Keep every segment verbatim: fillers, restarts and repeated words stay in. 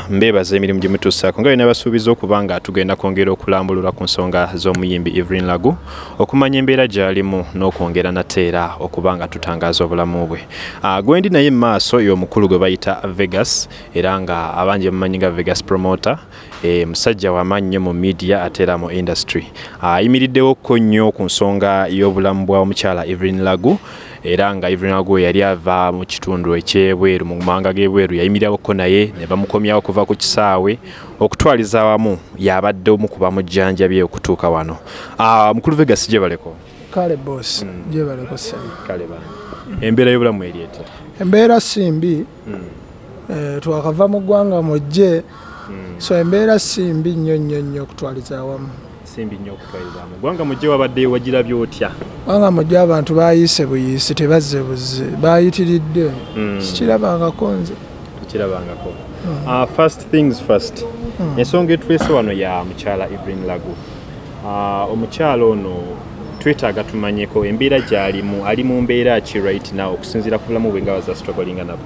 mbebaza emirimu gyemutuusaako nga bina basuubiza okuba nga tugenda kwongera okulambulula ku nsonga z'omuyimbi Evelyn Lagu okumanya embeera gy'alimu n'okwongera nateera okuba nga tutangaaza obulamu bwe. Uh, gwendi naye maaso y'omukulu gwe bayita Vegas era nga abangi mumanyi nga Vegas promoter, e, musajja w'amaanyi mu media ateera mu industry. Ayimiriddewo uh, ko nnyo ku nsonga y'obulamu bwa omukyala Evelyn Lagu era nga Evelyn Lagu yali ava mu kitundu ekyebweru mu mawanga g'ebweru yayimirako naye ne bamukomyawo kuva ku kisaawe okutwaliza awamu yabadde omu ku Amujanjaba okutuuka wano. Uh, mukulu Vegas gye baleko kale boss mm. gye baleko sana kale bana embeera y'obulamu erieta embeera simbi mm. eh, twakava mu ggwanga mujje mm. so embeera simbi nnyo nnyo nnyo okutwaliza awamu simbi nnyo okutwaliza awamu ggwanga mujje wabadde wagirabye otya ggwanga mujje abantu baayise buyise tebazze buzze baayitiridde mm. sikirabangako nze kirabangako mm. uh, first things first mm. ensonga etulese wano ya mukyala Evelyn Lagu. Uh, omukyala ono twetaaga tumanyeko embeera gy'alimu ali mu mbeera ki right now okusinziira ku bulamu bwe nga baza strugglinga nako.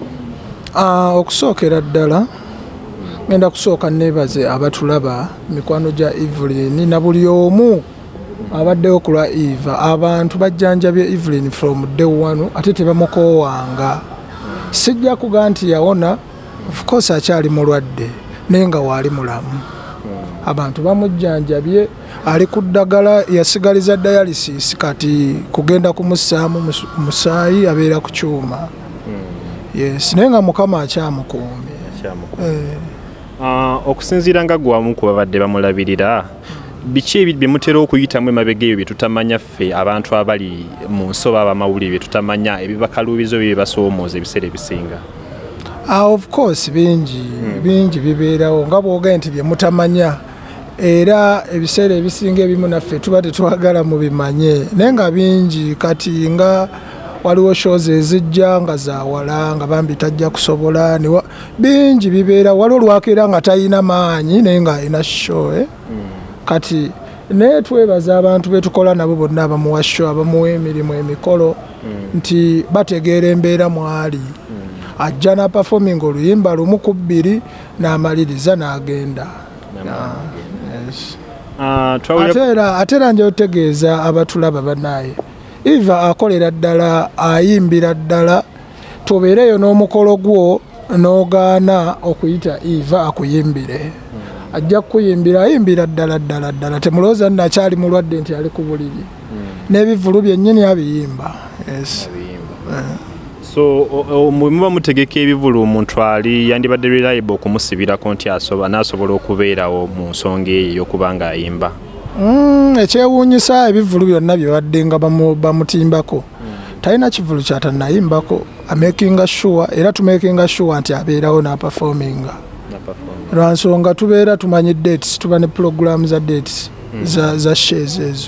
Uh, okusookera ddala ngenda kusooka neebaze abatulaba mikwano gya Evelyn na buli omu abaddewo ku lwa Eva. Abantu bajjanjabye Evelyn from day one ate tebamukoowanga. Sijja kugaa nti yawona, of course akyali mulwadde naye nga waali mulamu. Abantu bamujjanjabye ali ku ddagala yasigaliza dialysis kati kugenda kumussaamu musaayi abeera ku kyuma. Yes, naye nga Mukama akyamukuumye. Eh. Uh, okusinziira nga gwamu ku babadde bamulabirira biki ebyo bye mutera okuyitamu emabega eyo bye tutamanya ffe abantu abali mu nsoba abamawulire bye tutamanya ebibakaluubizo bye basoomooza ebiseera ebisinga? Uh, of course bingi hmm. bingi bibeerawo nga bw'ogaye nti bye mutamanya era ebiseera ebisinga ebimu naffe tuba tetwagala mubimanye naye nga bingi kati nga waliwo shows ezijja nga zawala nga bambi tajja kusobola niwa bingi bibeera waliwo lwakeera nga talina maanyi naye nga alina show eh? mm. kati naye twebaza abantu betukola nabo bonna abamuwa show abamuwa emirimu emikolo mm. nti bategeera embeera mwali mm. ajja na performing oluyimba lumu ku bbiri n'amaliriza n'agenda. Yes. Uh, atera atera nje otegeeza abatulaba banaye Eva akolera ddala ayimbira ddala tobeereyo n'omukolo gwo n'ogaana okuyita Eva akuyimbire mm. ajja kuyimbira ayimbira ddala ddala ddala temulowooza nakyali mulwadde nti ali ku buliri mm. n'ebivulu byennyini abiyimba. Yes. Uh. So muba mutegeka ebivulu omuntu ali yandibadde reliable okumusibirako nti asoba n'asobola okubeerawo mu nsonga eyo y'okuba ayimba. Mm, ekyewuunyisa ebivulu byonna bye badde nga bamutimbako mm. talina kivulu kyatanayimbako amakinga sure era tumakinga sure nti abeerawo n'aperforminga lwa nsonga tubeera tumanyi dates tuba ne program za dates mm. za, za shares ezo.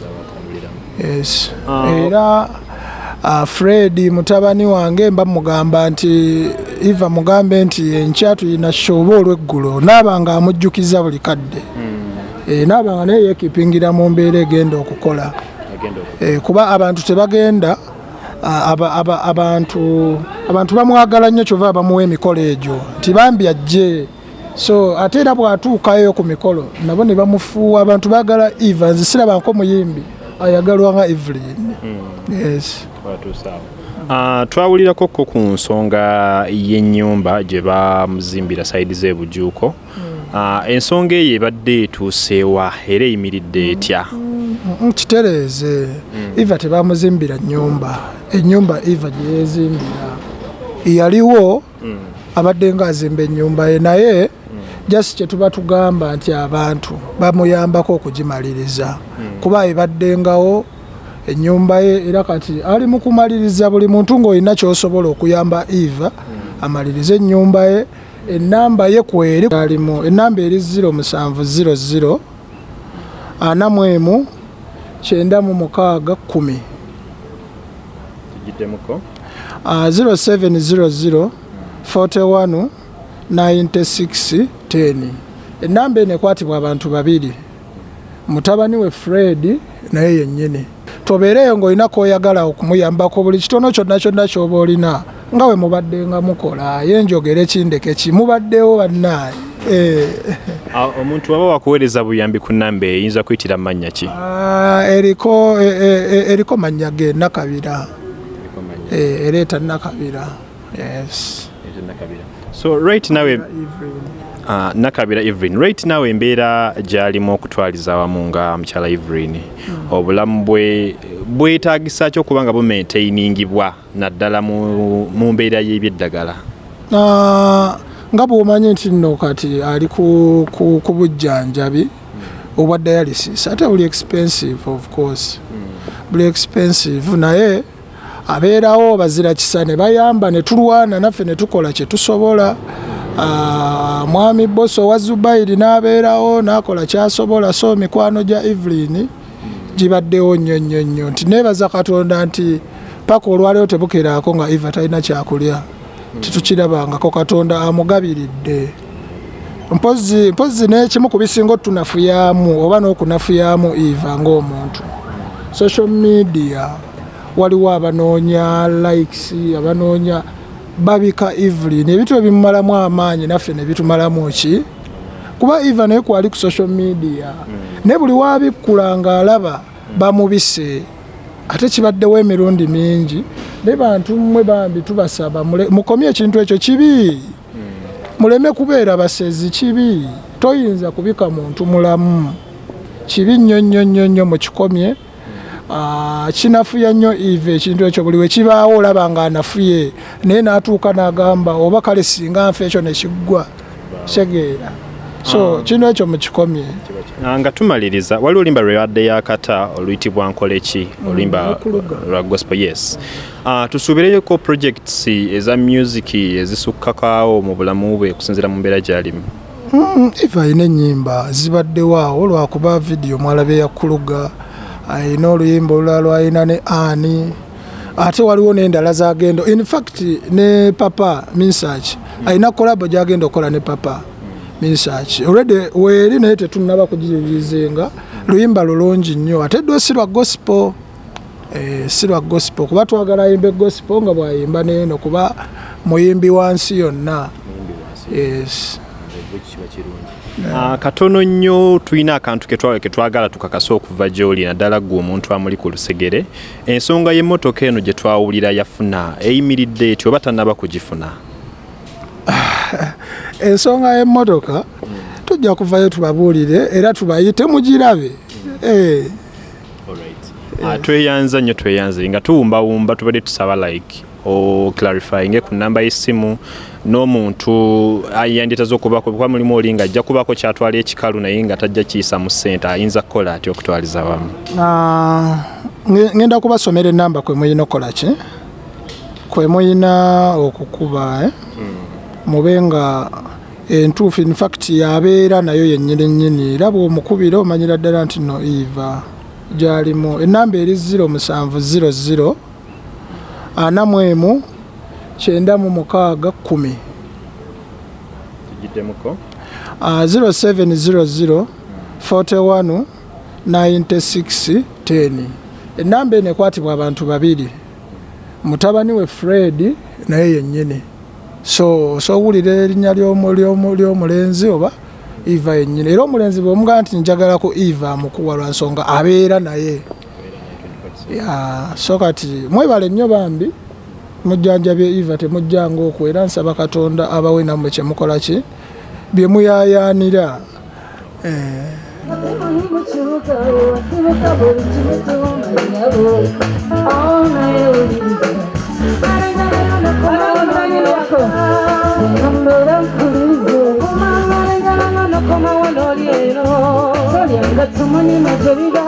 Yes. Uh, era uh, Fred mutabani wange mba mugamba nti Eva mugambe nti enkya tulina show olw'eggulo naaba nga amujjukiza buli kadde mm. E, nabanga naye yekipingira mu mbeera egenda okukola e, kuba abantu tebagenda aba, aba, abantu abantu bamwagala nnyo kyova bamuwa emikolo egyo tibambi ajje so ate era bw'atuukayo ku mikolo nabo ne bamufuuwa abantu bagala Eva nze sirabako muyimbi ayagalwa nga Evelyn. mm. Yes. Uh, twawulirako ko ku nsonga y'ennyumba gye bamuzimbira sayidi z'ebujuuko. mm. Uh, ensonga eyo ebadde etuuseewa era eyimiridde etya? mm, kitereeze mm. Eva tebamuzimbira nnyumba ennyumba Eva gye yeezimbira yaliwo mm. abadde nga azimba ennyumba ye naye mm. just kye tuba tugamba nti abantu bamuyambako okugimaliriza mm. kuba ebaddengawo ennyumba ye era kati ali mu kumaliriza buli muntu ng'olina ky'osobola okuyamba Eva mm. amalirize ennyumba ye. Enamba ye kweri alimu enamba eri zero musanvu zero zero ana mwemu kyenda mu mukaaga kumi tujiddemuko uh, zero seven zero zero forty one ninety six ten. Enamba eno ekwatibwa abantu babiri mutabani we Fred naye yennyini tobeereyo ng'olina kw'oyagala okumuyambako buli kitono kyonna kyonna ky'oba olina nga we mubadde nga mukola yenjogere kindeke ki mubaddewo bannaye. Eh. Omuntu aba wakuweereza buyambi ku nnamba eyinza kuyitira mannya ki? Eriko eriko mannya ge Nakabira. Eh, ereeta Nakabira. Yes. So right now uh, Nakabira Evelyn, right now embeera gy'alimu okutwaliza wamu nga mukyala Evelyn mm. obulamu bwe bwetaagisa ki okuba nga bumaintainingibwa naddala mu, mu mbeera y'ebyeddagala? Uh, nga bw'omanyi nti nno kati ali ku, ku, ku bujjanjabi mm. obwa dialysis ate buli expensive of course mm. buli expensive naye abeerawo bazira kisane bayamba ne tulwana naffe ne tukola kye tusobola. Uh, mwami boso wa Zubairi n'abeerawo n'akola kyasobola so mikwano gya Evelyn gibaddewo nnyo nnyo nnyo nti neebaza Katonda nti paka olwaleero tebukeraako nga Eva talina kyakulya tetukirabangako Katonda amugabiridde mpozi mpozi n'ekimu ku bisinga otunafuyaamu oba n'okunafuyaamu Eva ng'omuntu social media waliwo abanoonya likes abanoonya babika Evelyn ebintu ebimalamu amaanyi naffe ne bitumalamu ki kuba Eva naye kwali ku social media mm. ne buli wabikkula ng'alaba bamubise ate kibaddewo emirundi mingi ne bantu mmwe bambi tubasaba mukomye ekintu ekyo kibi mm. muleme kubeera basezi kibi toyinza kubika muntu mulamu kibi nnyo nnyo nnyo nnyo mukikomye. Uh, kinafuya nnyo Eva ekintu ekyo buli we kibaawo olaba nga anafuye naye n'atuuka n'agamba oba kale singa nfa ekyo ne kiggwa kyegeera so kino ekyo mukikomye. Nga tumaliriza waliwo olimba lwe yadde yakata oluyitibwa nkoleki olimba lwa gospel yes uh, tusuubireyoko projects eza music ezisukkakaawo mu bulamu bwe kusinziira mu mbeera gy'alimu. mm, Eva alina ennyimba zibaddewo lwakuba video mwalabe yakuluga ayina oluyimba olulala lwalina ne ani ate waliwo n'endala zagendo in fact ne papa Minsach ayina kolabo gyagenda okola ne papa Minsach already weeri naye tetunaba kugiririzenga luyimba lulungi nnyo ate ddwe si lwa gospel eh, si lwa gospel kuba twagala ayimba gospel nga bwayimba neeno kuba muyimbi wansi yonna. Yes. Uh, katono nnyo tulina akantu ketwala ketwagala tukakasa okuva gy'oli naddala gwe omuntu amuli ku lusegere ensonga y'emmotoka eno gye twawulira yafuna eyimiridde etyo oba tannaba kugifuna? Ensonga y'emmotoka mm. tujja kuvayo tubabuulire era tubayite mugirabe. mm. eh. uh, tweyanza nnyo tweyanze nga tuwumbawumba tubadde tusaba like o clarifying ku namba y'essimu n'omuntu ayanditaza okubako kuba mulimu oli nga ajja kubako kyatwala ekikalu naye nga tajja kiyisa mu ssente ayinza kukola ati okutwaliza wamu. Ngenda kubasomera enamba kwe muyina okola ki kwe muyina okukuba eh? mm. mube nga entuufu in fact yabeera nayo yennyini nnyini era bw'omukubira omanyira ddala nti no Eva gy'alimu enamba eri zero musanvu zero zero ana mwemu kyenda mu mukaaga kumi zero seven zero zero forty one ninety six ten. Enamba eno ekwatibwa abantu babiri mutabani we Fred naye yennyini so so wulira erinnya ly'omulenzi oba Eva yennyini era omulenzi bw'omugamba nti njagala ku Eva mukuwa lwa nsonga abeera naye. Ya so kati mwebale nnyo bambi mujjanjabye Eva temujjanga okwo era nsaba Katonda abawe nammwe kye mukola ki bye muyayaanira. eh. Come on,